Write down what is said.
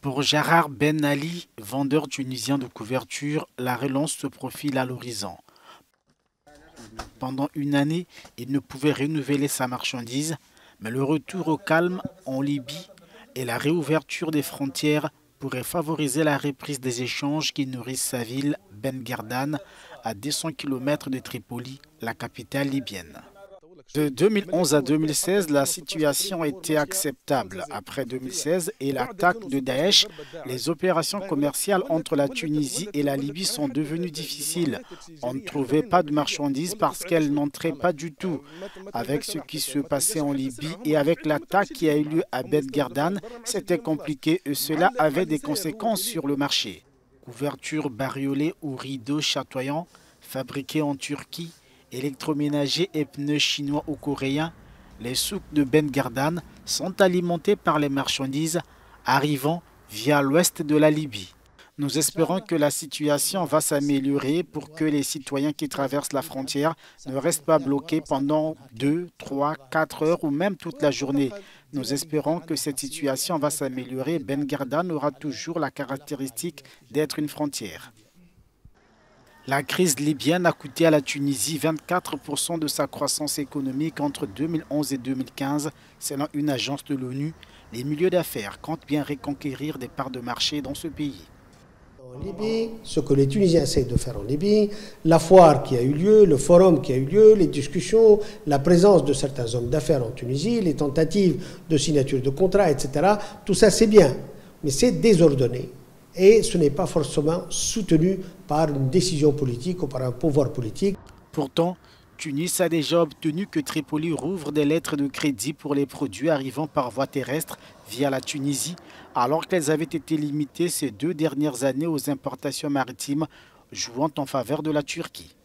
Pour Gérard Ben Ali, vendeur tunisien de couverture, la relance se profile à l'horizon. Pendant une année, il ne pouvait renouveler sa marchandise, mais le retour au calme en Libye et la réouverture des frontières pourraient favoriser la reprise des échanges qui nourrissent sa ville, Ben Guerdane, à 200 km de Tripoli, la capitale libyenne. De 2011 à 2016, la situation était acceptable. Après 2016 et l'attaque de Daesh, les opérations commerciales entre la Tunisie et la Libye sont devenues difficiles. On ne trouvait pas de marchandises parce qu'elles n'entraient pas du tout. Avec ce qui se passait en Libye et avec l'attaque qui a eu lieu à Bet Guerdane, c'était compliqué et cela avait des conséquences sur le marché. Couvertures bariolées ou rideaux chatoyants fabriqués en Turquie, électroménagers et pneus chinois ou coréens, les souks de Ben Guerdane sont alimentés par les marchandises arrivant via l'ouest de la Libye. Nous espérons que la situation va s'améliorer pour que les citoyens qui traversent la frontière ne restent pas bloqués pendant 2, 3, 4 heures ou même toute la journée. Nous espérons que cette situation va s'améliorer. Ben Guerdane aura toujours la caractéristique d'être une frontière. La crise libyenne a coûté à la Tunisie 24% de sa croissance économique entre 2011 et 2015, selon une agence de l'ONU. Les milieux d'affaires comptent bien reconquérir des parts de marché dans ce pays. En Libye, ce que les Tunisiens essaient de faire en Libye, la foire qui a eu lieu, le forum qui a eu lieu, les discussions, la présence de certains hommes d'affaires en Tunisie, les tentatives de signature de contrats, etc., tout ça c'est bien, mais c'est désordonné. Et ce n'est pas forcément soutenu par une décision politique ou par un pouvoir politique. Pourtant, Tunis a déjà obtenu que Tripoli rouvre des lettres de crédit pour les produits arrivant par voie terrestre via la Tunisie, alors qu'elles avaient été limitées ces 2 dernières années aux importations maritimes, jouant en faveur de la Turquie.